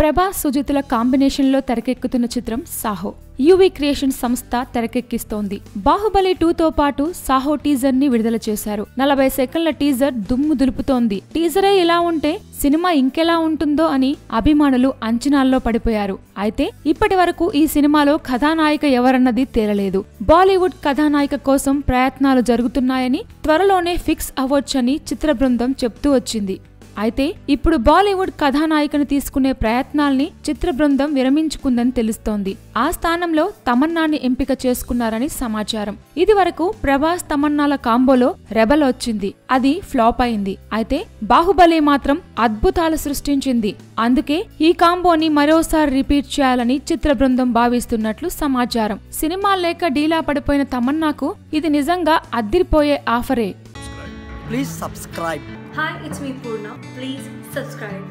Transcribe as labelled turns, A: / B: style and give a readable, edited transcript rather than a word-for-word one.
A: Prabhas సుజిత్ల combination లో తెరకెక్కుతున్న చిత్రం సాహో. యువి క్రియేషన్ సంస్థ తెరకెక్కిస్తోంది. బాహుబలి 2తో పాటు సాహో టీజర్ ని విడుదల చేశారు. 40 సెకండ్ల టీజర్ దుమ్ము దులుపుతోంది. టీజరే ఇలా ఉంటే సినిమా ఇంకెలా ఉంటుందో అని అభిమానులు అంచనాల్లో పడిపోయారు. అయితే ఇప్పటి వరకు ఈ సినిమాలో కథానాయిక ఎవరన్నది తేలలేదు. బాలీవుడ్ కథానాయిక కోసం ప్రయత్నాలు జరుగుతున్నాయని, త్వరలోనే ఫిక్స్ అవ్వొచ్చని చిత్ర బృందం చెప్తూ వచ్చింది. అయితే ఇప్పుడు బాలీవుడ్ కథానాయికను తీసుకునే ప్రయత్నాల్ని చిత్ర బృందం విరమించుకుందని తెలుస్తోంది. ఆ స్థానంలో తమన్నాని ఎంపిక చేసుకున్నారని సమాచారం. ఇది వరకు ప్రభాస్ తమన్నాల కాంబోలో రెబల్ వచ్చింది. అది ఫ్లాప్ అయింది. అయితే బాహుబలి మాత్రం అద్భుతాలు సృష్టించింది. అందుకే ఈ కాంబోని మరోసారి రిపీట్ చేయాలని చిత్ర బృందం భావిస్తున్నట్లు సమాచారం. సినిమా లేక డీలా పడిపోయిన తమన్నాకు ఇది నిజంగా అద్దిరిపోయే ఆఫరే.
B: Please subscribe.
C: Hi, it's me Purna. Please subscribe.